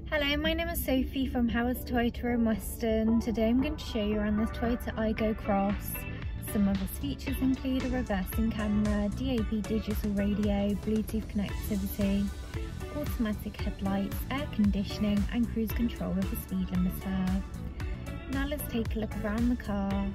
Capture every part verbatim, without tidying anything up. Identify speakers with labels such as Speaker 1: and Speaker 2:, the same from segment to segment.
Speaker 1: Hello, my name is Sophie from Howard's Toyota in Weston. Today I'm going to show you around this Toyota Aygo Cross. Some of its features include a reversing camera, D A B digital radio, Bluetooth connectivity, automatic headlights, air conditioning and cruise control with a speed limiter. Now let's take a look around the car.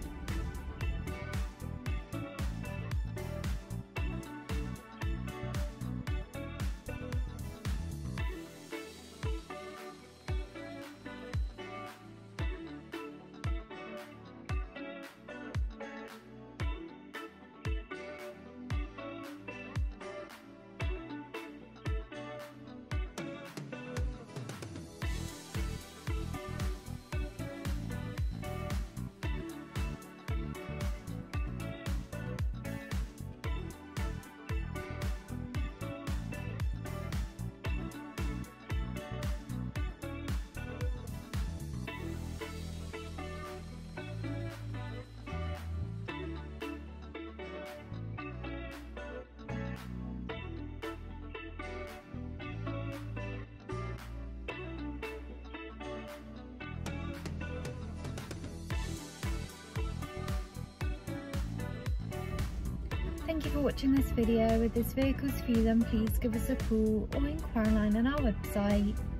Speaker 1: Thank you for watching this video. If this vehicle is for you, then please give us a call or inquire online on our website.